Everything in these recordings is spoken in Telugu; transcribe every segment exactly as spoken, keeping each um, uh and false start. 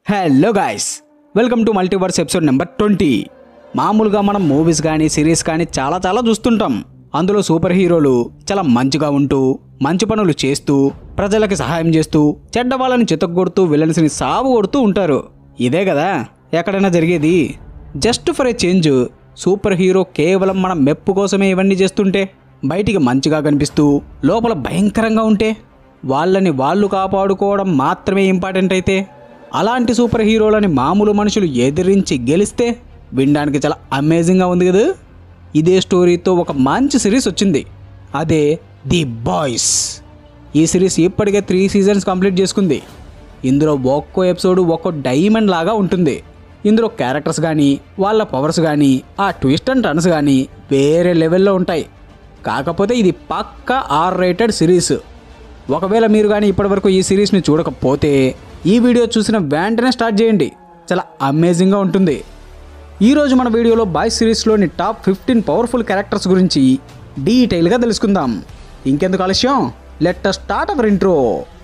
Hello guys, welcome to multiverse episode number twenty. మామూలుగా మనం మూవీస్ కానీ సిరీస్ కానీ చాలా చాలా చూస్తుంటాం. అందులో సూపర్ హీరోలు చాలా మంచిగా ఉంటూ మంచి పనులు చేస్తూ ప్రజలకి సహాయం చేస్తూ చెడ్డ వాళ్ళని చితగ్గొడుతూ విలన్స్ని సాగు కొడుతూ ఉంటారు. ఇదే కదా ఎక్కడైనా జరిగేది. Just for a change super hero కేవలం మన మెప్పు కోసమే ఇవన్నీ చేస్తుంటే, బయటికి మంచిగా కనిపిస్తూ లోపల భయంకరంగా ఉంటే, వాళ్ళని వాళ్ళు కాపాడుకోవడం మాత్రమే ఇంపార్టెంట్ అయితే, అలాంటి సూపర్ హీరోలని మామూలు మనుషులు ఎదిరించి గెలిస్తే వినడానికి చాలా అమేజింగ్గా ఉంది కదా. ఇదే స్టోరీతో ఒక మంచి సిరీస్ వచ్చింది, అదే ది బాయ్స్. ఈ సిరీస్ ఇప్పటికే త్రీ సీజన్స్ కంప్లీట్ చేసుకుంది. ఇందులో ఒక్కో ఎపిసోడ్ ఒక్కో డైమండ్ లాగా ఉంటుంది. ఇందులో క్యారెక్టర్స్ కానీ వాళ్ళ పవర్స్ కానీ ఆ ట్విస్ట్ అండ్ టర్న్స్ కానీ వేరే లెవెల్లో ఉంటాయి. కాకపోతే ఇది పక్కా ఆర్ రేటెడ్ సిరీస్. ఒకవేళ మీరు కానీ ఇప్పటివరకు ఈ సిరీస్ని చూడకపోతే ఈ వీడియో చూసిన వెంటనే స్టార్ట్ చేయండి, చాలా అమేజింగ్గా ఉంటుంది. ఈరోజు మన వీడియోలో బాయ్స్ సిరీస్లోని టాప్ ఫిఫ్టీన్ పవర్ఫుల్ క్యారెక్టర్స్ గురించి డీటెయిల్గా తెలుసుకుందాం. ఇంకెందుకు ఆలస్యం, let us start our intro.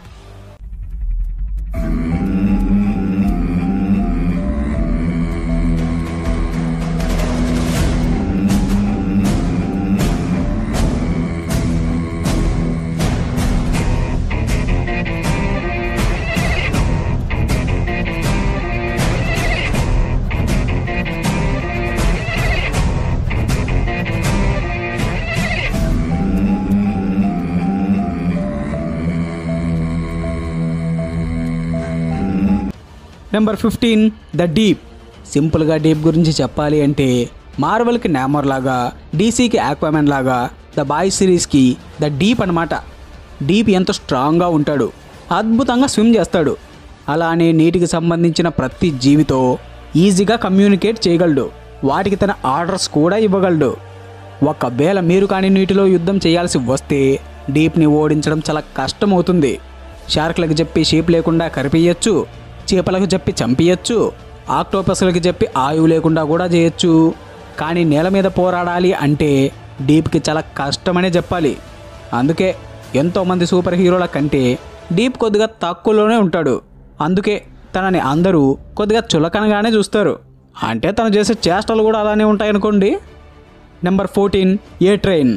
Number fifteen, the Deep. సింపుల్గా డీప్ గురించి చెప్పాలి అంటే, మార్వెల్కి నామర్ లాగా, డీసీకి ఆక్వామెన్ లాగా, ద బాయ్స్ సిరీస్కి ద డీప్ అనమాట. డీప్ ఎంతో స్ట్రాంగ్గా ఉంటాడు, అద్భుతంగా స్విమ్ చేస్తాడు. అలానే నీటికి సంబంధించిన ప్రతి జీవితో ఈజీగా కమ్యూనికేట్ చేయగలడు, వాటికి తన ఆర్డర్స్ కూడా ఇవ్వగలడు. ఒకవేళ మీరు కానీ నీటిలో యుద్ధం చేయాల్సి వస్తే డీప్ని ఓడించడం చాలా కష్టమవుతుంది. షార్క్లకు చెప్పి షీప్ లేకుండా కరిపియచ్చు, చేపలకు చెప్పి చంపియచ్చు, ఆక్టోపస్లకు చెప్పి ఆయువు లేకుండా కూడా చేయొచ్చు. కానీ నేల మీద పోరాడాలి అంటే డీప్కి చాలా కష్టమనే చెప్పాలి. అందుకే ఎంతోమంది సూపర్ హీరోల కంటే డీప్ కొద్దిగా తక్కువలోనే ఉంటాడు. అందుకే తనని అందరూ కొద్దిగా చులకనగానే చూస్తారు. అంటే తను చేసే చేష్టలు కూడా అలానే ఉంటాయనుకోండి. Number fourteen, A train.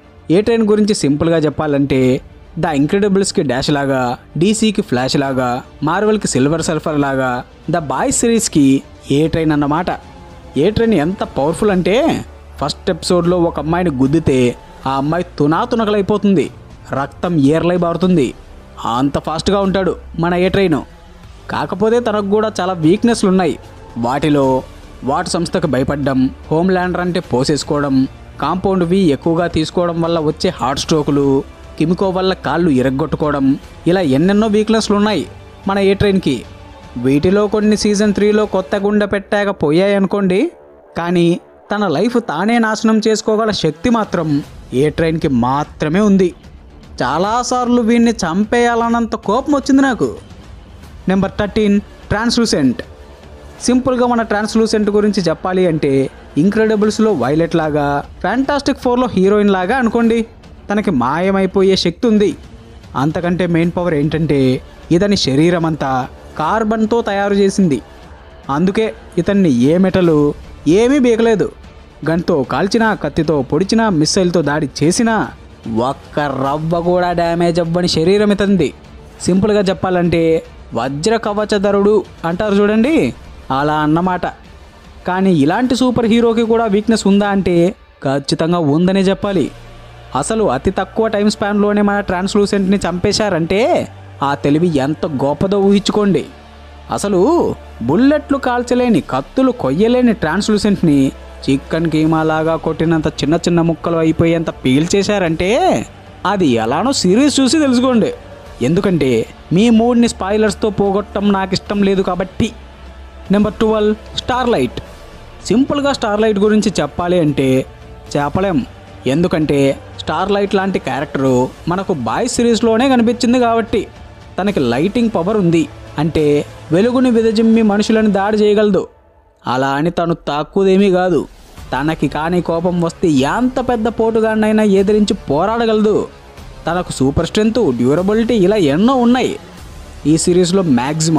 A train గురించి సింపుల్గా చెప్పాలంటే, ద ఇంక్రెడిబుల్స్కి డాష్ లాగా, డీసీకి ఫ్లాష్ లాగా, మార్వెల్కి సిల్వర్ సర్ఫర్ లాగా, ద బాయ్స్ సిరీస్కి ఏ ట్రైన్ అన్నమాట. ఏ ట్రైన్ ఎంత పవర్ఫుల్ అంటే, ఫస్ట్ ఎపిసోడ్లో ఒక అమ్మాయిని గుద్దితే ఆ అమ్మాయి తునాతునకలైపోతుంది, రక్తం ఏర్లై బారుతుంది. అంత ఫాస్ట్గా ఉంటాడు మన ఏ ట్రైన్. కాకపోతే తనకు కూడా చాలా వీక్నెస్లు ఉన్నాయి. వాటిలో వాట్ సంస్థకు భయపడడం, హోమ్ ల్యాండర్ అంటే పోసేసుకోవడం, కాంపౌండ్వి ఎక్కువగా తీసుకోవడం వల్ల వచ్చే హార్ట్ స్ట్రోకులు, కిమికో వల్ల కాళ్ళు ఇరగ్గొట్టుకోవడం, ఇలా ఎన్నెన్నో వీక్నెస్లు ఉన్నాయి మన ఏ ట్రైన్కి. వీటిలో కొన్ని సీజన్ త్రీలో కొత్త గుండె పెట్టాక పోయాయనుకోండి, కానీ తన లైఫ్ తానే నాశనం చేసుకోగల శక్తి మాత్రం ఏ ట్రైన్కి మాత్రమే ఉంది. చాలాసార్లు వీడిని చంపేయాలన్నంత కోపం వచ్చింది నాకు. Number thirteen, Translucent. సింపుల్గా మన ట్రాన్స్లూసెంట్ గురించి చెప్పాలి అంటే, ఇంక్రెడిబుల్స్లో వైలెట్ లాగా, ఫ్యాంటాస్టిక్ ఫోర్లో హీరోయిన్ లాగా అనుకోండి. తనకి మాయమైపోయే శక్తి ఉంది. అంతకంటే మెయిన్ పవర్ ఏంటంటే, ఇతని శరీరం అంతా కార్బన్తో తయారు చేసింది. అందుకే ఇతన్ని ఏ మెటలు ఏమీ బీకలేదు. గన్తో కాల్చినా, కత్తితో పొడిచినా, మిస్సైల్తో దాడి చేసినా ఒక్క రవ్వ కూడా డ్యామేజ్ అవ్వని శరీరం ఇతంది. సింపుల్గా చెప్పాలంటే వజ్ర కవచధరుడు అంటారు చూడండి, అలా అన్నమాట. కానీ ఇలాంటి సూపర్ హీరోకి కూడా వీక్నెస్ ఉందా అంటే ఖచ్చితంగా ఉందనే చెప్పాలి. అసలు అతి తక్కువ టైం స్పాన్లోనే మన ట్రాన్స్లూసెంట్ని చంపేశారంటే ఆ తెలివి ఎంత గొప్పదో ఊహించుకోండి. అసలు బుల్లెట్లు కాల్చలేని, కత్తులు కొయ్యలేని ట్రాన్స్లూసెంట్ని చికెన్ కీమా లాగా కొట్టినంత చిన్న చిన్న ముక్కలు అయిపోయేంత పీల్చేశారంటే అది ఎలానో సిరీస్ చూసి తెలుసుకోండి. ఎందుకంటే మీ మూడ్ని స్పాయిలర్స్తో పోగొట్టడం నాకు ఇష్టం లేదు కాబట్టి. Number twelve, Starlight. సింపుల్గా స్టార్లైట్ గురించి చెప్పాలి అంటే చెప్పలేం. ఎందుకంటే స్టార్లైట్ లాంటి క్యారెక్టరు మనకు బాయ్స్ సిరీస్లోనే కనిపించింది కాబట్టి. తనకి లైటింగ్ పవర్ ఉంది అంటే వెలుగుని విదజిమ్మి మనుషులను దాడి చేయగలదు. అలా అని తను తక్కువదేమీ కాదు. తనకి కానీ కోపం వస్తే ఎంత పెద్ద పోటుగాడినైనా ఎదిరించి పోరాడగలదు. తనకు సూపర్ స్ట్రెంత్, డ్యూరబిలిటీ ఇలా ఎన్నో ఉన్నాయి. ఈ సిరీస్లో మ్యాక్సిమం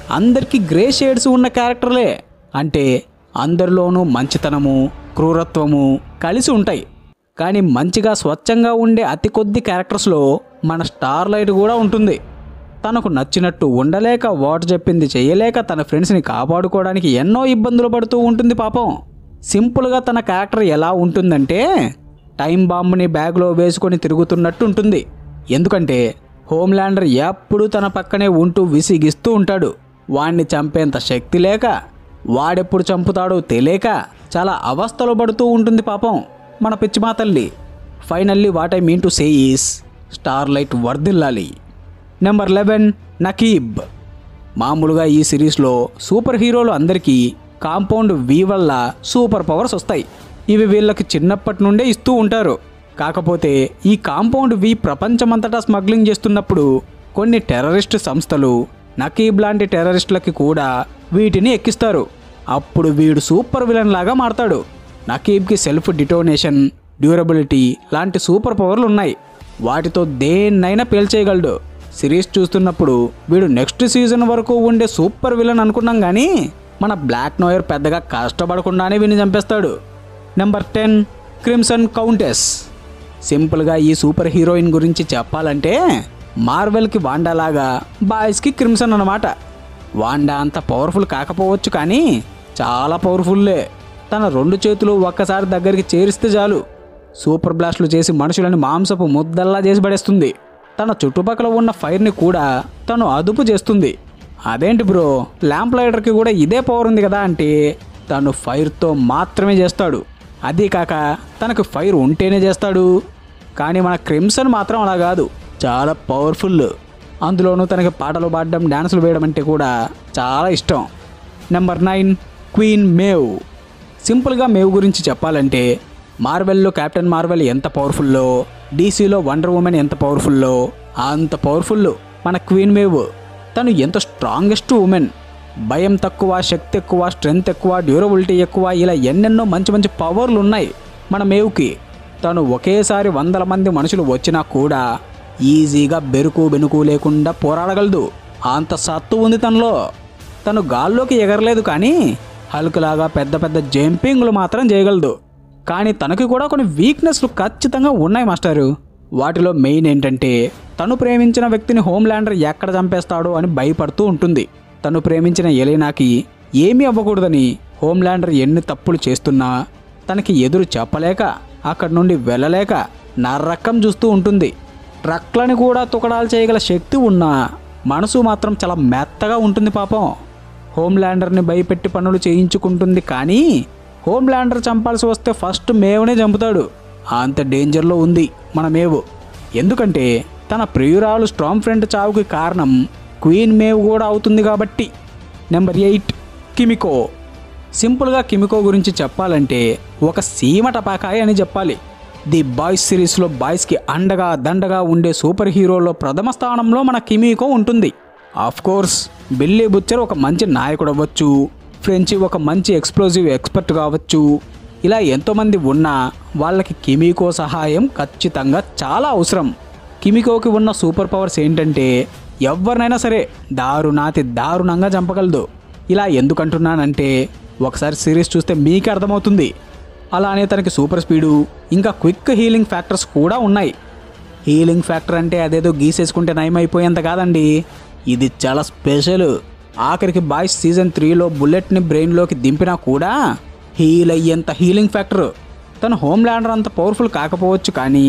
అందరికీ గ్రే షేడ్స్ ఉన్న క్యారెక్టర్లే. అంటే అందరిలోనూ మంచితనము, క్రూరత్వము కలిసి ఉంటాయి. కానీ మంచిగా స్వచ్ఛంగా ఉండే అతి కొద్ది క్యారెక్టర్స్లో మన స్టార్లైట్ కూడా ఉంటుంది. తనకు నచ్చినట్టు ఉండలేక, వాట్ చెప్పింది చేయలేక తన ఫ్రెండ్స్ని కాపాడుకోవడానికి ఎన్నో ఇబ్బందులు పడుతూ ఉంటుంది పాపం. సింపుల్గా తన క్యారెక్టర్ ఎలా ఉంటుందంటే టైం బాంబుని బ్యాగ్లో వేసుకొని తిరుగుతున్నట్టు ఉంటుంది. ఎందుకంటే హోమ్లాండర్ ఎప్పుడూ తన పక్కనే ఉంటూ విసిగిస్తూ ఉంటాడు. వాణ్ణి చంపేంత శక్తి లేక, వాడెప్పుడు చంపుతాడో తెలియక చాలా అవస్థలు పడుతూ ఉంటుంది పాపం మన పిచ్చిమా తల్లి. Finally what I mean to say is Starlight వర్ధిల్లాలి. Number eleven Naqib. మామూలుగా ఈ సిరీస్లో సూపర్ హీరోలు అందరికీ కాంపౌండ్ వి వల్ల సూపర్ పవర్స్ వస్తాయి. ఇవి వీళ్ళకి చిన్నప్పటి నుండే ఇస్తూ ఉంటారు. కాకపోతే ఈ కాంపౌండ్ వి ప్రపంచమంతటా స్మగ్లింగ్ చేస్తున్నప్పుడు కొన్ని టెర్రరిస్ట్ సంస్థలు నకీబ్ లాంటి టెర్రరిస్టులకి కూడా వీటిని ఎక్కిస్తారు. అప్పుడు వీడు సూపర్ విలన్ లాగా మారతాడు. నకీబ్కి సెల్ఫ్ డిటోనేషన్, డ్యూరబిలిటీ లాంటి సూపర్ పవర్లు ఉన్నాయి. వాటితో దేన్నైనా పేల్చేయగలడు. సిరీస్ చూస్తున్నప్పుడు వీడు నెక్స్ట్ సీజన్ వరకు ఉండే సూపర్ విలన్ అనుకున్నాం, కానీ మన బ్లాక్నోయర్ పెద్దగా కష్టపడకుండానే వీని చంపేస్తాడు. Number ten Crimson Countess. సింపుల్గా ఈ సూపర్ హీరోయిన్ గురించి చెప్పాలంటే మార్వెల్కి వాండా లాగా బాయ్స్కి క్రిమ్సన్ అన్నమాట. వాండా అంత పవర్ఫుల్ కాకపోవచ్చు, కానీ చాలా పవర్ఫుల్లే. తన రెండు చేతులు ఒక్కసారి దగ్గరికి చేరిస్తే చాలు సూపర్ బ్లాస్ట్లు చేసి మనుషులని మాంసపు ముద్దల్లా చేసి పడేస్తుంది. తన చుట్టుపక్కల ఉన్న ఫైర్ని కూడా తను అదుపు చేస్తుంది. అదేంటి బ్రో, ల్యాంప్ లైటర్కి కూడా ఇదే పవర్ ఉంది కదా అంటే తను ఫైర్తో మాత్రమే చేస్తాడు. అదీ కాక తనకు ఫైర్ ఉంటేనే చేస్తాడు. కానీ మన క్రిమ్సన్ మాత్రం అలా కాదు, చాలా పవర్ఫుల్. అందులోనూ తనకి పాటలు పాడడం, డ్యాన్సులు వేయడం అంటే కూడా చాలా ఇష్టం. Number nine Queen Maeve. సింపుల్గా మేవ్ గురించి చెప్పాలంటే మార్వెల్లో కెప్టెన్ మార్వెల్ ఎంత పవర్ఫుల్లో, డీసీలో వండర్ ఉమెన్ ఎంత పవర్ఫుల్లో అంత పవర్ఫుల్ మన క్వీన్ మేవ్. తను ఎంత స్ట్రాంగెస్ట్ ఉమెన్. భయం తక్కువ, శక్తి ఎక్కువ, స్ట్రెంగ్త్ ఎక్కువ, డ్యూరబిలిటీ ఎక్కువ, ఇలా ఎన్నెన్నో మంచి మంచి పవర్లు ఉన్నాయి మన మేవ్కి. తను ఒకేసారి వందల మంది మనుషులు వచ్చినా కూడా ఈజీగా బెరుకు బెనుకు లేకుండా పోరాడగలదు. అంత సత్తు ఉంది తనలో. తను గాల్లోకి ఎగరలేదు, కానీ హల్క్లాగా పెద్ద పెద్ద జంపింగ్లు మాత్రం చేయగలదు. కానీ తనకి కూడా కొన్ని వీక్నెస్లు ఖచ్చితంగా ఉన్నాయి మాస్టారు. వాటిలో మెయిన్ ఏంటంటే తను ప్రేమించిన వ్యక్తిని హోమ్లాండర్ ఎక్కడ చంపేస్తాడో అని భయపడుతూ ఉంటుంది. తను ప్రేమించిన ఎలీనాకి ఏమీ అవ్వకూడదని హోమ్లాండర్ ఎన్ని తప్పులు చేస్తున్నా తనకి ఎదురు చెప్పలేక, అక్కడి నుండి వెళ్ళలేక నరకం చూస్తూ ఉంటుంది. ట్రక్లని కూడా తుకడాలు చేయగల శక్తి ఉన్నా మనసు మాత్రం చాలా మెత్తగా ఉంటుంది పాపం. హోమ్లాండర్ని భయపెట్టి పనులు చేయించుకుంటుంది, కానీ హోమ్లాండర్ చంపాల్సి వస్తే ఫస్ట్ మేవ్నే చంపుతాడు. అంత డేంజర్లో ఉంది మన మేవ్. ఎందుకంటే తన ప్రియురాలు స్ట్రాంఫ్రంట్ చావుకి కారణం క్వీన్ మేవ్ కూడా అవుతుంది కాబట్టి. Number eight Kimiko. సింపుల్గా కిమికో గురించి చెప్పాలంటే ఒక సీమ టపాకాయ అని చెప్పాలి. ది బాయ్స్ సిరీస్లో బాయ్స్కి అండగా దండగా ఉండే సూపర్ హీరోలో ప్రథమ స్థానంలో మన కిమికో ఉంటుంది. ఆఫ్ కోర్స్ బిల్లీ బుచ్చర్ ఒక మంచి నాయకుడు అవ్వచ్చు, ఫ్రెంచి ఒక మంచి ఎక్స్ప్లోజివ్ ఎక్స్పర్ట్ కావచ్చు. ఇలా ఎంతోమంది ఉన్నా వాళ్ళకి కిమికో సహాయం ఖచ్చితంగా చాలా అవసరం. కిమికోకి ఉన్న సూపర్ పవర్స్ ఏంటంటే ఎవరినైనా సరే దారుణాతి దారుణంగా చంపగలదు. ఇలా ఎందుకంటున్నానంటే ఒకసారి సిరీస్ చూస్తే మీకే అర్థమవుతుంది. అలానే తనకి సూపర్ స్పీడు, ఇంకా క్విక్ హీలింగ్ ఫ్యాక్టర్స్ కూడా ఉన్నాయి. హీలింగ్ ఫ్యాక్టర్ అంటే అదేదో గీసేసుకుంటే నయమైపోయేంత కాదండి, ఇది చాలా స్పెషల్. ఆఖరికి బాయ్స్ సీజన్ త్రీలో బుల్లెట్ని బ్రెయిన్లోకి దింపినా కూడా హీల్ అయ్యేంత హీలింగ్ ఫ్యాక్టర్. తను హోమ్లాండర్ అంత పవర్ఫుల్ కాకపోవచ్చు, కానీ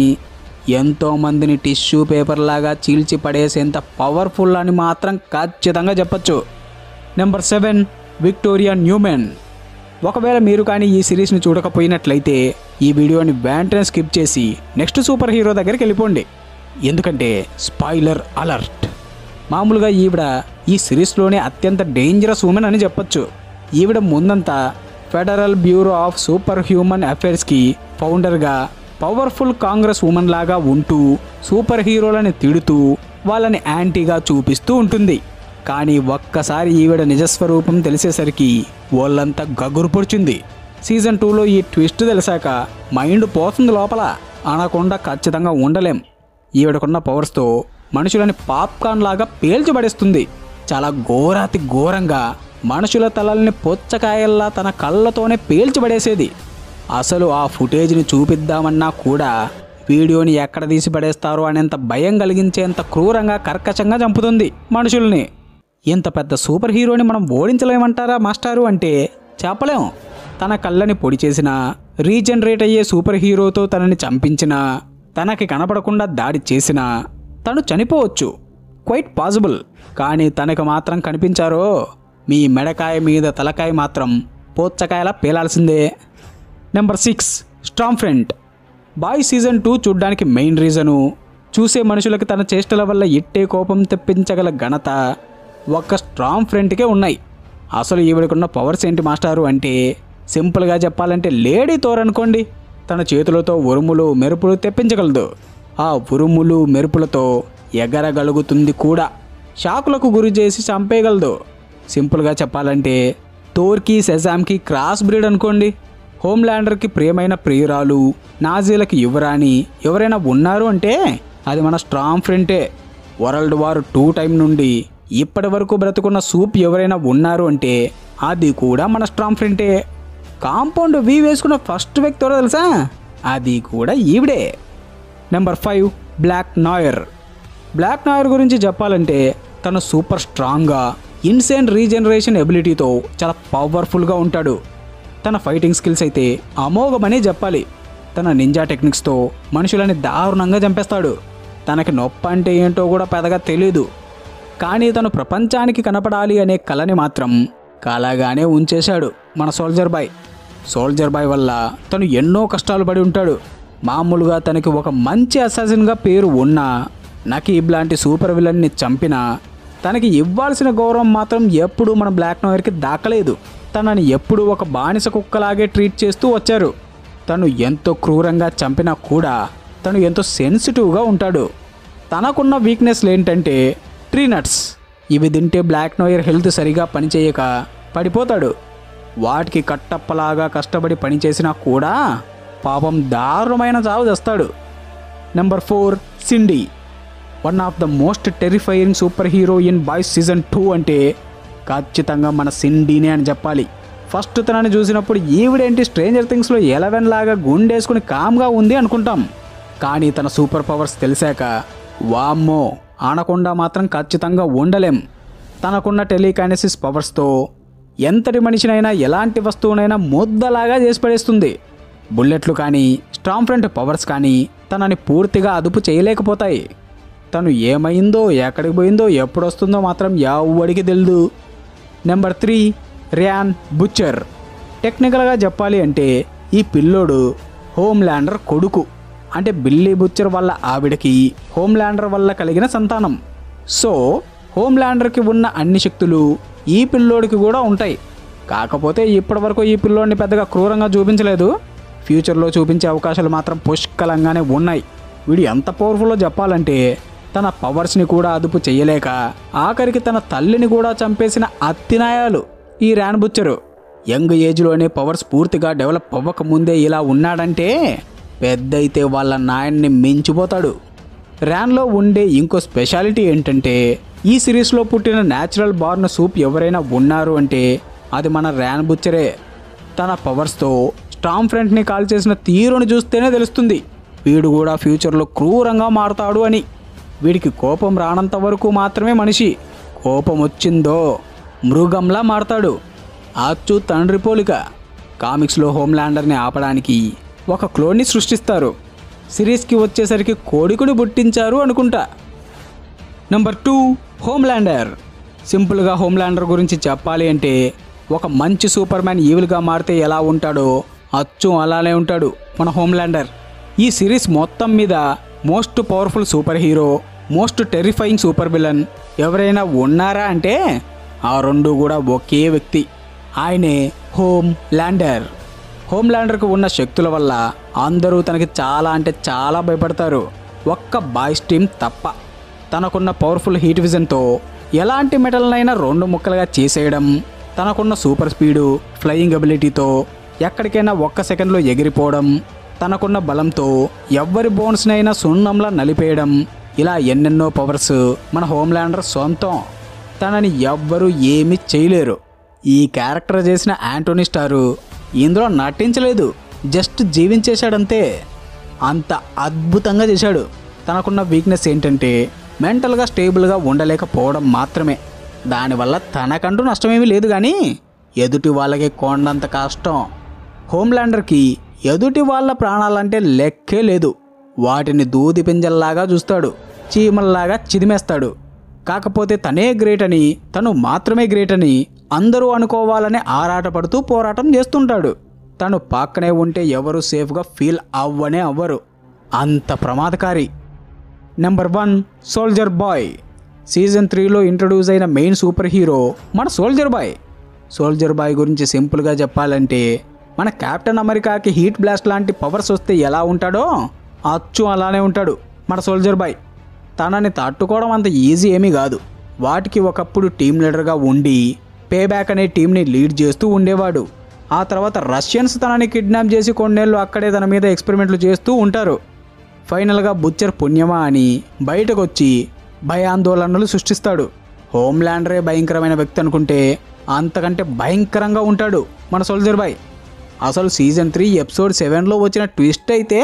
ఎంతోమందిని టిష్యూ పేపర్ లాగా చీల్చి పడేసేంత పవర్ఫుల్ అని మాత్రం ఖచ్చితంగా చెప్పచ్చు. Number seven Victoria Neuman. ఒకవేళ మీరు కానీ ఈ సిరీస్ని చూడకపోయినట్లయితే ఈ వీడియోని వెంటనే స్కిప్ చేసి నెక్స్ట్ సూపర్ హీరో దగ్గరికి వెళ్ళిపోండి, ఎందుకంటే స్పాయిలర్ అలర్ట్. మామూలుగా ఈవిడ ఈ సిరీస్లోనే అత్యంత డేంజరస్ ఉమెన్ అని చెప్పొచ్చు. ఈవిడ ముందంతా federal bureau of super human అఫైర్స్కి ఫౌండర్గా పవర్ఫుల్ కాంగ్రెస్ ఉమెన్ లాగా ఉంటూ సూపర్ హీరోలని తిడుతూ వాళ్ళని యాంటీగా చూపిస్తూ ఉంటుంది. కానీ ఒక్కసారి ఈవిడ నిజస్వరూపం తెలిసేసరికి వాళ్ళంతా గగురు పొడిచింది. సీజన్ టూలో ఈ ట్విస్ట్ తెలిసాక మైండ్ పోతుంది లోపల, అనకుండా ఖచ్చితంగా ఉండలేం. ఈవిడకున్న పవర్స్తో మనుషులని పాప్కార్న్ లాగా పేల్చిపడేస్తుంది. చాలా ఘోరాతి ఘోరంగా మనుషుల తలల్ని పొచ్చకాయల్లా తన కళ్ళతోనే పేల్చిపడేసేది. అసలు ఆ ఫుటేజ్ని చూపిద్దామన్నా కూడా వీడియోని ఎక్కడ తీసి పడేస్తారో అనేంత భయం కలిగించేంత క్రూరంగా కర్కశంగా చంపుతుంది మనుషుల్ని. ఇంత పెద్ద సూపర్ హీరోని మనం ఓడించలేమంటారా మాస్టారు అంటే చెప్పలేం. తన కళ్ళని పొడి చేసిన, రీజనరేట్ అయ్యే సూపర్ హీరోతో తనని చంపించిన, తనకి కనపడకుండా దాడి చేసిన తను చనిపోవచ్చు, క్వైట్ పాసిబుల్. కానీ తనకు మాత్రం కనిపించారో మీ మెడకాయ మీద తలకాయ మాత్రం పోచ్చకాయలా పేలాల్సిందే. Number six Stormfront. Boy season two చూడ్డానికి మెయిన్ రీజను చూసే మనుషులకి తన చేష్టల వల్ల ఎట్టే కోపం తెప్పించగల ఘనత ఒక్క స్ట్రాంఫ్రంట్కే ఉన్నాయి. అసలు ఈవిడకున్న పవర్స్ ఏంటి మాస్టారు అంటే సింపుల్గా చెప్పాలంటే లేడీ థోర్ అనుకోండి. తన చేతులతో ఉరుములు మెరుపులు తెప్పించగలదు. ఆ ఉరుములు మెరుపులతో ఎగరగలుగుతుంది కూడా. షాకులకు గురి చేసి చంపేయగలదు. సింపుల్గా చెప్పాలంటే థోర్కి షజామ్కి క్రాస్ బ్రీడ్ అనుకోండి. హోమ్ల్యాండర్కి ప్రియమైన ప్రియురాలు, నాజీలకి యువరాణి ఎవరైనా ఉన్నారు అంటే అది మన స్ట్రాంఫ్రంటే. వరల్డ్ వార్ టూ టైం నుండి ఇప్పటి వరకు బ్రతుకున్న సూప్ ఎవరైనా ఉన్నారు అంటే అది కూడా మన స్ట్రాంఫ్రంటే. కాంపౌండ్ వీ వేసుకున్న ఫస్ట్ వ్యక్తి ఎవరో తెలుసా? అది కూడా ఈవిడే. Number five బ్లాక్నాయిర్. బ్లాక్నాయిర్ గురించి చెప్పాలంటే తను సూపర్ స్ట్రాంగ్గా, ఇన్సేన్ రీజనరేషన్ ఎబిలిటీతో చాలా పవర్ఫుల్గా ఉంటాడు. తన ఫైటింగ్ స్కిల్స్ అయితే అమోఘమనే చెప్పాలి. తన నింజా టెక్నిక్స్తో మనుషులని దారుణంగా చంపేస్తాడు. తనకి నొప్పి అంటే ఏంటో కూడా పెద్దగా తెలీదు. కానీ తను ప్రపంచానికి కనపడాలి అనే కళని మాత్రం కలగానే ఉంచేశాడు మన సోల్జర్ బాయ్. సోల్జర్ బాయ్ వల్ల తను ఎన్నో కష్టాలు పడి ఉంటాడు. మామూలుగా తనకి ఒక మంచి అసాసిన్గా పేరు ఉన్నా, నకీబ్ లాంటి సూపర్ విలన్ని చంపినా తనకి ఇవ్వాల్సిన గౌరవం మాత్రం ఎప్పుడూ మన బ్లాక్నాయిర్కి దాకలేదు. తనని ఎప్పుడూ ఒక బానిస కుక్కలాగే ట్రీట్ చేస్తూ వచ్చారు. తను ఎంతో క్రూరంగా చంపినా కూడా తను ఎంతో సెన్సిటివ్గా ఉంటాడు. తనకున్న వీక్నెస్లు ఏంటంటే ట్రీ నట్స్. ఇవి తింటే బ్లాక్నాయిర్ హెల్త్ సరిగా పనిచేయక పడిపోతాడు. వాటికి కట్టప్పలాగా కష్టపడి పనిచేసినా కూడా పాపం దారుణమైన చావు చేస్తాడు. Number four Cindy. One of the most terrifying super hero in Boys season two అంటే ఖచ్చితంగా మన సిండీనే అని చెప్పాలి. ఫస్ట్ తనని చూసినప్పుడు ఈవిడేంటి స్ట్రేంజర్ థింగ్స్లో ఎలెవెన్ లాగా గుండేసుకుని కామ్గా ఉంది అనుకుంటాం. కానీ తన సూపర్ పవర్స్ తెలిసాక వామ్మో ఆనకుండా మాత్రం ఖచ్చితంగా ఉండలేం. తనకున్న టెలికైనసిస్ పవర్స్తో ఎంతటి మనిషినైనా ఎలాంటి వస్తువునైనా ముద్దలాగా చేసి పడేస్తుంది. బుల్లెట్లు కానీ స్ట్రాంఫ్రంట్ పవర్స్ కానీ తనని పూర్తిగా అదుపు చేయలేకపోతాయి. తను ఏమైందో, ఎక్కడికి పోయిందో, ఎప్పుడొస్తుందో మాత్రం ఎవ్వడికి తెలియదు. Number three Ryan Butcher. టెక్నికల్గా చెప్పాలి అంటే ఈ పిల్లోడు హోమ్ల్యాండర్ కొడుకు. అంటే బిల్లీ బుచ్చర్ వల్ల ఆవిడకి హోమ్ల్యాండర్ వల్ల కలిగిన సంతానం. సో హోమ్ల్యాండర్కి ఉన్న అన్ని శక్తులు ఈ పిల్లోడికి కూడా ఉంటాయి. కాకపోతే ఇప్పటి వరకు ఈ పిల్లోడిని పెద్దగా క్రూరంగా చూపించలేదు. ఫ్యూచర్లో చూపించే అవకాశాలు మాత్రం పుష్కలంగానే ఉన్నాయి. వీడు ఎంత పవర్ఫుల్లో చెప్పాలంటే తన పవర్స్ని కూడా అదుపు చేయలేక ఆఖరికి తన తల్లిని కూడా చంపేసిన అత్తినాయాలు ఈ ర్యాన్ బుచ్చరు. యంగ్ ఏజ్లోనే పవర్స్ పూర్తిగా డెవలప్ అవ్వకముందే ఇలా ఉన్నాడంటే పెద్ద అయితే వాళ్ళ నాయన్ని మించిపోతాడు. ర్యాన్లో ఉండే ఇంకో స్పెషాలిటీ ఏంటంటే ఈ సిరీస్లో పుట్టిన న్యాచురల్ బార్న్ సూప్ ఎవరైనా ఉన్నారు అంటే అది మన ర్యాన్ బుచ్చరే. తన పవర్స్తో స్ట్రాంఫ్రంట్ని కాల్ చేసిన తీరుని చూస్తేనే తెలుస్తుంది వీడు కూడా ఫ్యూచర్లో క్రూరంగా మారుతాడు అని. వీడికి కోపం రానంత వరకు మాత్రమే మనిషి, కోపం వచ్చిందో మృగంలా మారతాడు. అచ్చు తండ్రి పోలిక. కామిక్స్లో హోమ్ల్యాండర్ని ఆపడానికి ఒక క్లోన్ని సృష్టిస్తారు. సిరీస్కి వచ్చేసరికి కోడికుని పుట్టించారు అనుకుంటా. Number two Homelander. సింపుల్గా హోమ్ల్యాండర్ గురించి చెప్పాలి అంటే ఒక మంచి సూపర్ మ్యాన్ ఈవిల్గా మారితే ఎలా ఉంటాడో అచ్చు అలానే ఉంటాడు మన హోమ్ల్యాండర్. ఈ సిరీస్ మొత్తం మీద most powerful super hero, most terrifying super villain ఎవరైనా ఉన్నారా అంటే ఆ రెండు కూడా ఒకే వ్యక్తి, ఆయనే హోమ్ ల్యాండర్. హోమ్ ల్యాండర్కు ఉన్న శక్తుల వల్ల అందరూ తనకి చాలా అంటే చాలా భయపడతారు, ఒక్క బాయ్స్ టీమ్ తప్ప. తనకున్న పవర్ఫుల్ హీట్ విజన్తో ఎలాంటి మెటల్నైనా రెండు ముక్కలుగా చేసేయడం, తనకున్న సూపర్ స్పీడు, ఫ్లయింగ్ అబిలిటీతో ఎక్కడికైనా ఒక్క సెకండ్లో ఎగిరిపోవడం, తనకున్న బలంతో ఎవ్వరి బోన్స్నైనా సున్నంలా నలిపేయడం, ఇలా ఎన్నెన్నో పవర్స్ మన హోమ్ల్యాండర్ సొంతం. తనని ఎవ్వరూ ఏమీ చేయలేరు. ఈ క్యారెక్టర్ చేసిన యాంటోనీ స్టారు ఇందులో నటించలేదు, జస్ట్ జీవించేశాడంతే. అంత అద్భుతంగా చేశాడు. తనకున్న వీక్నెస్ ఏంటంటే మెంటల్గా స్టేబుల్గా ఉండలేకపోవడం మాత్రమే. దానివల్ల తనకంటూ నష్టమేమీ లేదు, కానీ ఎదుటి వాళ్ళకి కొండంత కష్టం. హోమ్లాండర్కి ఎదుటి వాళ్ళ ప్రాణాలంటే లెక్కే లేదు. వాటిని దూది పింజల్లాగా చూస్తాడు, చీమల్లాగా చిదిమేస్తాడు. కాకపోతే తనే గ్రేట్ అని, తను మాత్రమే గ్రేట్ అని అందరూ అనుకోవాలని ఆరాటపడుతూ పోరాటం చేస్తుంటాడు. తను పక్కనే ఉంటే ఎవరు సేఫ్గా ఫీల్ అవ్వనే అవ్వరు, అంత ప్రమాదకారి. Number one, Soldier Boy. Season త్రీలో ఇంట్రడ్యూస్ అయిన మెయిన్ సూపర్ హీరో మన సోల్జర్ బాయ్. సోల్జర్ బాయ్ గురించి సింపుల్గా చెప్పాలంటే మన కెప్టెన్ అమెరికాకి హీట్ బ్లాస్ట్ లాంటి పవర్స్ వస్తే ఎలా ఉంటాడో అచ్చు అలానే ఉంటాడు మన సోల్జర్ బాయ్. తనని తట్టుకోవడం అంత ఈజీ ఏమీ కాదు. వాటికి ఒకప్పుడు టీం లీడర్గా ఉండి పే బ్యాక్ అనే టీంని లీడ్ చేస్తూ ఉండేవాడు. ఆ తర్వాత రష్యన్స్ తనని కిడ్నాప్ చేసి కొన్నేళ్ళు అక్కడే తన మీద ఎక్స్పెరిమెంట్లు చేస్తూ ఉంటారు. ఫైనల్గా బుచ్చర్ పుణ్యమా అని బయటకు వచ్చి భయాందోళనలు సృష్టిస్తాడు. హోమ్లాండరే భయంకరమైన వ్యక్తి అనుకుంటే అంతకంటే భయంకరంగా ఉంటాడు మన సోల్జర్ బాయ్. అసలు సీజన్ త్రీ ఎపిసోడ్ సెవెన్లో వచ్చిన ట్విస్ట్ అయితే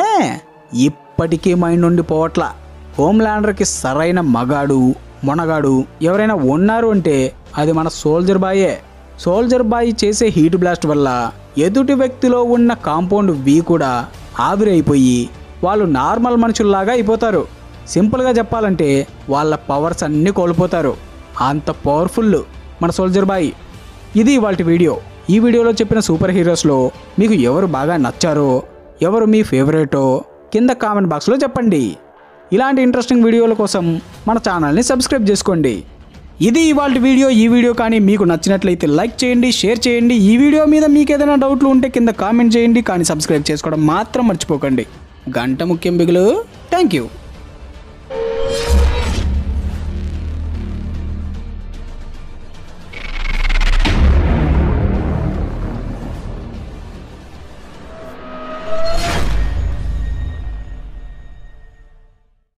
ఇప్పటికీ మైండ్ నుండి పోవట్లా. హోమ్లాండర్కి సరైన మగాడు మొనగాడు ఎవరైనా ఉన్నారు అంటే అది మన సోల్జర్ బాయే. సోల్జర్ బాయ్ చేసే హీట్ బ్లాస్ట్ వల్ల ఎదుటి వ్యక్తిలో ఉన్న కాంపౌండ్ వి కూడా ఆవిరైపోయి వాళ్ళు నార్మల్ మనుషుల్లాగా అయిపోతారు. సింపుల్గా చెప్పాలంటే వాళ్ళ పవర్స్ అన్నీ కోల్పోతారు. అంత పవర్ఫుల్ మన సోల్జర్ బాయ్. ఇది ఇవాల్టి వీడియో. ఈ వీడియోలో చెప్పిన సూపర్ హీరోస్లో మీకు ఎవరు బాగా నచ్చారో, ఎవరు మీ ఫేవరెటో కింద కామెంట్ బాక్స్లో చెప్పండి. ఇలాంటి ఇంట్రెస్టింగ్ వీడియోల కోసం మన ఛానల్ని సబ్స్క్రైబ్ చేసుకోండి. ఇది ఇవాల్టి వీడియో. ఈ వీడియో కానీ మీకు నచ్చినట్లయితే లైక్ చేయండి, షేర్ చేయండి. ఈ వీడియో మీద మీకు ఏదైనా డౌట్లు ఉంటే కింద కామెంట్ చేయండి, కానీ సబ్స్క్రైబ్ చేసుకోవడం మాత్రం మర్చిపోకండి. గంట ముఖ్యం బిగులు. Thank you.